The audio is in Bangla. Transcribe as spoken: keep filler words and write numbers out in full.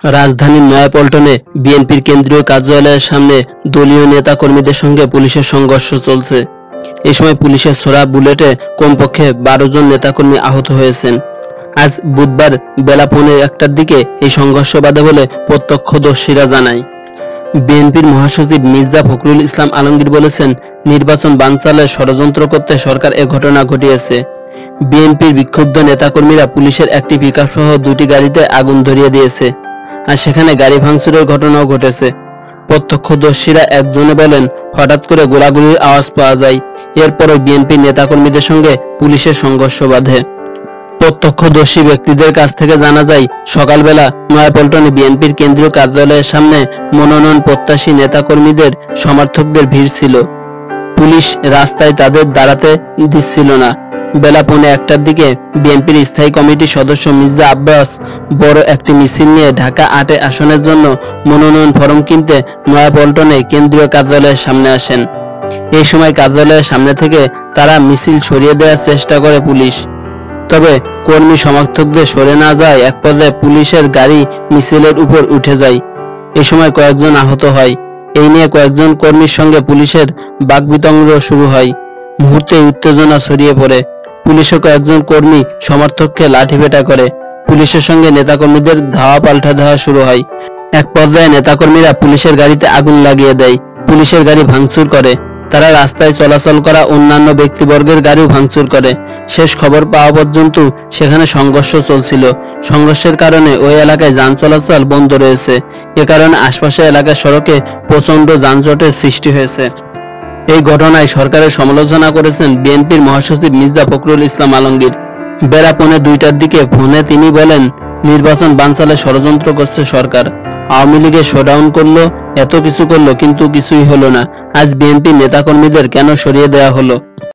রাজধানীর নয়াপল্টনে বিএনপির কেন্দ্রীয় কার্যালয়ের সামনে দলীয় নেতাকর্মীদের সঙ্গে পুলিশের সংঘর্ষ চলছে। এ সময় পুলিশের ছোড়া বুলেটে কমপক্ষে বারো জন নেতাকর্মী আহত হয়েছেন। আজ বুধবার বেলা পৌনে একটার দিকে এই সংঘর্ষ বাধে বলে প্রত্যক্ষদর্শীরা জানায়। বিএনপির মহাসচিব মির্জা ফখরুল ইসলাম আলমগীর বলেছেন, নির্বাচন বানচালের ষড়যন্ত্র করতে সরকার এ ঘটনা ঘটিয়েছে। বিএনপির বিক্ষুব্ধ নেতাকর্মীরা পুলিশের একটি পিকআপ সহ দুটি গাড়িতে আগুন ধরিয়ে দিয়েছে, আর সেখানে গাড়ি ভাঙচুরের ঘটনাও ঘটেছে। প্রত্যক্ষদর্শীরা একজনে বলেন, হঠাৎ করে গোলাগুলির আওয়াজ পাওয়া যায়। এরপরও বিএনপির নেতাকর্মীদের সঙ্গে পুলিশের সংঘর্ষ বাধে। প্রত্যক্ষদর্শী ব্যক্তিদের কাছ থেকে জানা যায়, সকালবেলা নয়াপল্টনে বিএনপির কেন্দ্রীয় কার্যালয়ের সামনে মনোনয়ন প্রত্যাশী নেতাকর্মীদের সমর্থকদের ভিড় ছিল। পুলিশ রাস্তায় তাদের দাঁড়াতে দিচ্ছিল না। বেলা পৌনে একটার দিকে বিএনপির স্থায়ী কমিটির সদস্য মির্জা আব্বাস বড় একটি মিছিল নিয়ে ঢাকা আটে আসনের জন্য মনোনয়ন ফরম কিনতে নয়াপল্টনে কেন্দ্রীয় কার্যালয়ের সামনে আসেন। এই সময় কার্যালয়ের সামনে থেকে তারা মিছিল সরিয়ে দেওয়ার চেষ্টা করে পুলিশ। তবে কর্মী সমর্থকদের সরে না যায় এক পর্যায়ে পুলিশের গাড়ি মিছিলের উপর উঠে যায়। এই সময় কয়েকজন আহত হয়। এই নিয়ে কয়েকজন কর্মীর সঙ্গে পুলিশের বাকবিতণ্ড শুরু হয়। মুহূর্তে উত্তেজনা ছড়িয়ে পড়ে। পুলিশও কয়েকজন কর্মী সমর্থককে লাঠিপেটা করে। পুলিশের সঙ্গে নেতাকর্মীদের ধাওয়া পাল্টা ধাওয়া শুরু হয়। এক পর্যায়ে নেতাকর্মীরা পুলিশের গাড়িতে আগুন লাগিয়ে দেয়, পুলিশের গাড়ি ভাঙচুর করে। তারা রাস্তায় চলাচল করা অন্যান্য ব্যক্তিবর্গের গাড়িও ভাঙচুর করে। শেষ খবর পাওয়া পর্যন্ত সেখানে সংঘর্ষ চলছিল। সংঘর্ষের কারণে ওই এলাকায় যান চলাচল বন্ধ রয়েছে। এ কারণে আশপাশের এলাকার সড়কে প্রচণ্ড যানজটের সৃষ্টি হয়েছে। এই ঘটনায় সরকারের সমালোচনা করেছেন বিএনপির মহাসচিব মির্জা ফখরুল ইসলাম আলমগীর। বেলা পৌনে দুইটার দিকে ফোনে তিনি বলেন, নির্বাচন বানচালে ষড়যন্ত্র করছে সরকার। আওয়ামী লীগের শোডাউন করলো, এত কিছু করলো, কিন্তু কিছুই হলো না। আজ বিএনপির নেতাকর্মীদের কেন সরিয়ে দেওয়া হলো?